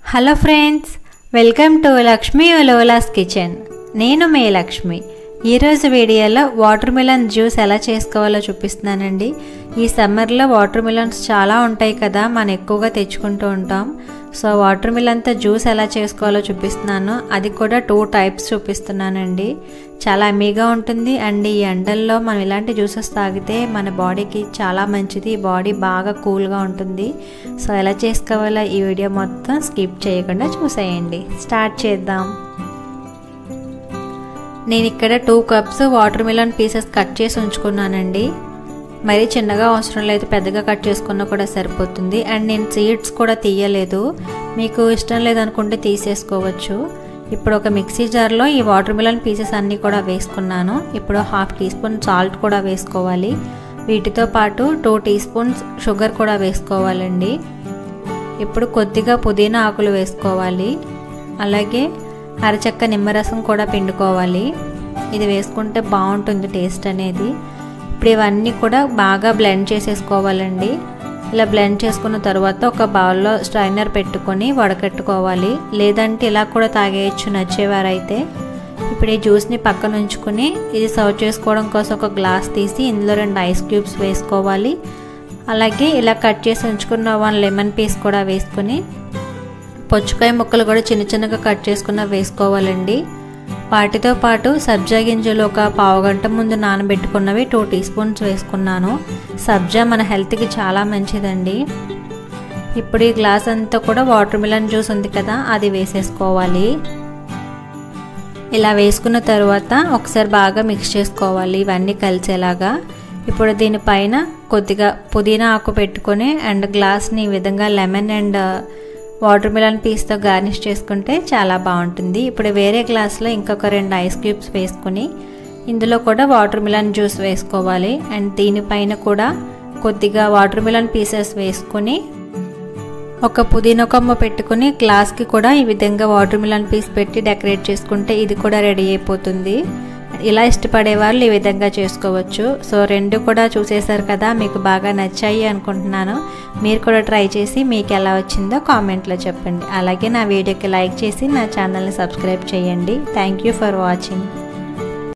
Hello friends, welcome to Lakshmi ఉలవలాస్ kitchen. నేను మీ లక్ష్మి. ఈరోజు వీడియోలో వాటర్ మిలన్ జ్యూస్ ఎలా చేసుకోవాలో చూపిస్తున్నానండి. ఈ సమ్మర్లో వాటర్ మిలన్స్ చాలా ఉంటాయి కదా, మనం ఎక్కువగా తెచ్చుకుంటూ ఉంటాం. సో వాటర్ మిలన్తో జ్యూస్ ఎలా చేసుకోవాలో చూపిస్తున్నాను. అది కూడా 2 టైప్స్ చూపిస్తున్నానండి. చాలా అమ్మీగా ఉంటుంది అండ్ ఈ ఎండల్లో మనం ఇలాంటి జ్యూసెస్ తాగితే మన బాడీకి చాలా మంచిది. బాడీ బాగా కూల్గా ఉంటుంది. సో ఎలా చేసుకోవాలో ఈ వీడియో మొత్తం స్కిప్ చేయకుండా చూసేయండి. స్టార్ట్ చేద్దాం. నేను ఇక్కడ 2 cups watermelon pieces cut చేసి ఉంచుకున్నానండి. మరీ చిన్నగా అవసరం లేదు, పెద్దగా కట్ చేసుకున్నా కూడా సరిపోతుంది. అండ్ నేను సీడ్స్ కూడా తీయలేదు, మీకు ఇష్టం లేదనుకుంటే తీసేసుకోవచ్చు. ఇప్పుడు ఒక మిక్సీ జార్లో ఈ వాటర్ మిలన్ పీసెస్ అన్నీ కూడా వేసుకున్నాను. ఇప్పుడు 1/2 టీ స్పూన్ సాల్ట్ కూడా వేసుకోవాలి. వీటితో పాటు 2 టీ స్పూన్స్ షుగర్ కూడా వేసుకోవాలండి. ఇప్పుడు కొద్దిగా పుదీనా ఆకులు వేసుకోవాలి. అలాగే అరచెక్క నిమ్మరసం కూడా పిండుకోవాలి. ఇది వేసుకుంటే బాగుంటుంది టేస్ట్ అనేది. ఇప్పుడు ఇవన్నీ కూడా బాగా బ్లెండ్ చేసేసుకోవాలండి. ఇలా బ్లెండ్ చేసుకున్న తర్వాత ఒక బౌల్లో స్ట్రైనర్ పెట్టుకొని వడకట్టుకోవాలి. లేదంటే ఇలా కూడా తాగేయచ్చు నచ్చేవారైతే. ఇప్పుడు ఈ జ్యూస్ని పక్కన ఉంచుకొని ఇది సర్వ్ చేసుకోవడం కోసం ఒక గ్లాస్ తీసి ఇందులో 2 ఐస్ క్యూబ్స్ వేసుకోవాలి. అలాగే ఇలా కట్ చేసి ఉంచుకున్న 1 లెమన్ పీస్ కూడా వేసుకొని పుచ్చకాయ ముక్కలు కూడా చిన్న చిన్నగా కట్ చేసుకున్న వేసుకోవాలండి. వాటితో పాటు సబ్జా గింజలు ఒక పావు గంట ముందు నానబెట్టుకున్నవి 2 టీ స్పూన్స్ వేసుకున్నాను. సబ్జా మన హెల్త్కి చాలా మంచిదండి. ఇప్పుడు ఈ గ్లాస్ అంతా కూడా వాటర్ మిలన్ జ్యూస్ ఉంది కదా, అది వేసేసుకోవాలి. ఇలా వేసుకున్న తర్వాత ఒకసారి బాగా మిక్స్ చేసుకోవాలి ఇవన్నీ కలిసేలాగా. ఇప్పుడు దీనిపైన కొద్దిగా పుదీనా ఆకు పెట్టుకొని అండ్ గ్లాస్ని ఈ విధంగా లెమన్ అండ్ వాటర్ మిలన్ పీస్తో గార్నిష్ చేసుకుంటే చాలా బాగుంటుంది. ఇప్పుడు వేరే గ్లాస్లో ఇంకొక 2 ఐస్ క్యూబ్స్ వేసుకుని ఇందులో కూడా వాటర్ మిలన్ జ్యూస్ వేసుకోవాలి. అండ్ దీనిపైన కూడా కొద్దిగా వాటర్ మిలన్ పీసెస్ వేసుకొని ఒక పుదీనా కొమ్మ పెట్టుకుని గ్లాస్కి కూడా ఈ విధంగా వాటర్ మిలన్ పీస్ పెట్టి డెకరేట్ చేసుకుంటే ఇది కూడా రెడీ అయిపోతుంది. ఇలా ఇష్టపడే వాళ్ళు ఈ విధంగా చేసుకోవచ్చు. సో 2 కూడా చూసేశారు కదా, మీకు బాగా నచ్చాయి అనుకుంటున్నాను. మీరు కూడా ట్రై చేసి మీకు ఎలా వచ్చిందో కామెంట్లో చెప్పండి. అలాగే నా వీడియోకి లైక్ చేసి నా ఛానల్ని సబ్స్క్రైబ్ చేయండి. Thank you for watching.